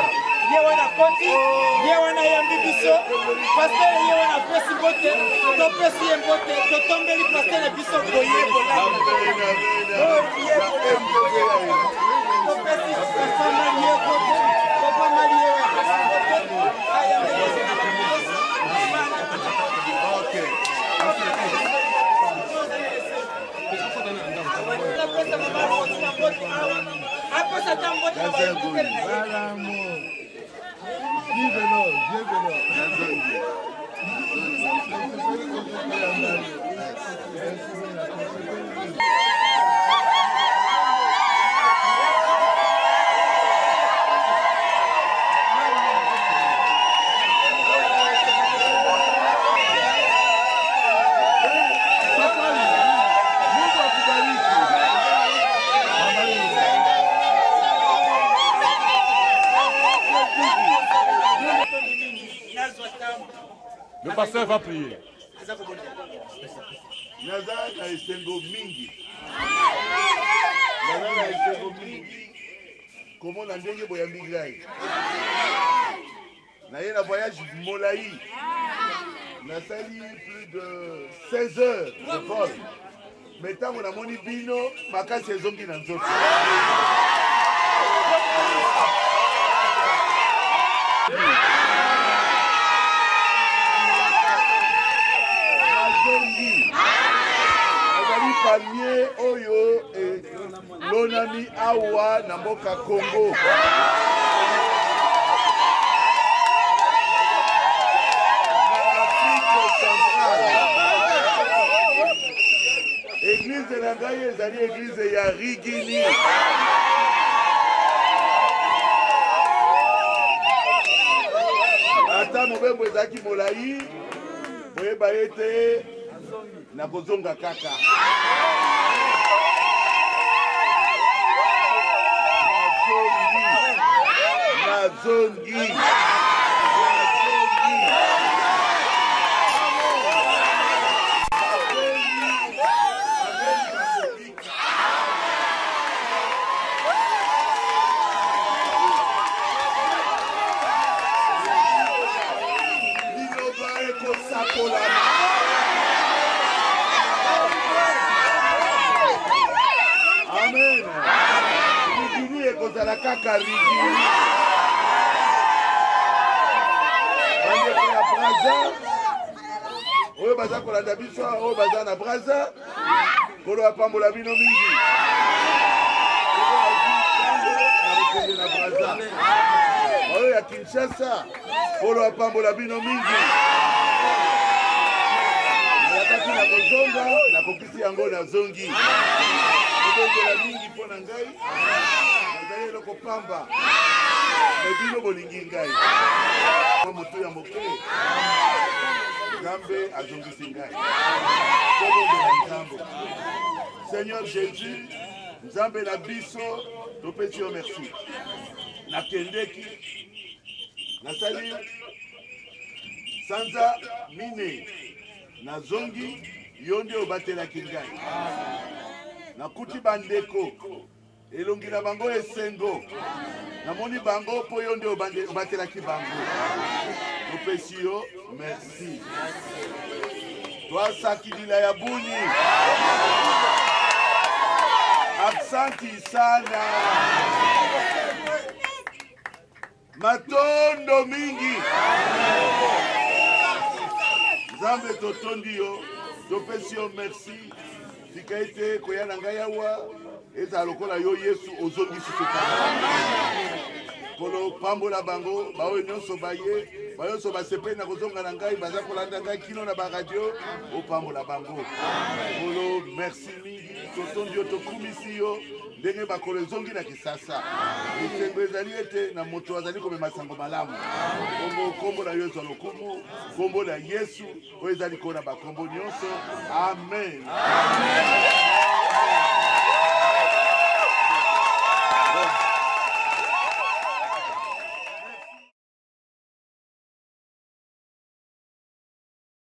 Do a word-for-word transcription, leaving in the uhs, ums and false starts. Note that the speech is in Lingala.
ye wana koti, ye wana yambi biso, pasteur ye wana pesi bote, to pesi ye bote, to tombeli pasteur biso boye bolani. Oh, ye bolani. To pesi pasteur ye bote, to pamali ye pesi bote, ayambi biso. Okay. Le pasteur va prier. Naza na esengo mingi. Naza na esengo mingi. Comment na ndenge boyambi ngai. Na ye na voyage molai. Na sali plus de seize heures de vol. Mais tant qu'on a moni bino, makasi ezongi na nzoto. Palmier oyo et lonami awa na mboka Congo. Afrique centrale. Église de la Gaïe, ezali église ya Rigini. Ata mobembo ezaki molai, boyeba ete na kozonga kaka. Na zongi. Amen. Rigini ekozala kaka rigini. Bandeko ya Braza. Oyo baza kolanda biso, oyo baza na Braza. Kolo apambola bino mingi. Na Braza. Oyo ya Kinshasa. Kolo apambola bino mingi. Nakati na kozonga, na kokisi yango na zongi. Kobongola mingi mpo na ngai. Nazali eloko pamba. Mebino bolingi ngai. Moto ya moke. Nzambe azongisi ngai. Kobongola nzambo. Seigneur Jésus, Nzambe na biso, topesi yo merci. Nakendeki. Nasali sanza mine. Na zongi yonde obatelaki ngai. Nakuti bandeko elongi na bango esengo. Namoni bango po yonde obatelaki bango. Topesi yo merci. Toi sakidila ya buni. Absanti sana. Matondo mingi. Nzambe totondi yo, topesi yo merci. Tikaite koyana ngai awa, eza lokola yo Yesu ozongisi tokana. Kolo pambola bango, bawe nyonso baye, bayonso basepe na kozonga na ngai, baza kolanda ngai kino na ba radio, o pambola bango. Kolo merci mingi, totondi yo tokumisi yo. Ndenge bakolo ezongi na kisasa. Esengo ezali ete na moto azali komema sango malamu. Kombo kombo na yo ezwa lokumu, kombo na Yesu oyo ezali kona bakombo nyonso. Amen. Amen.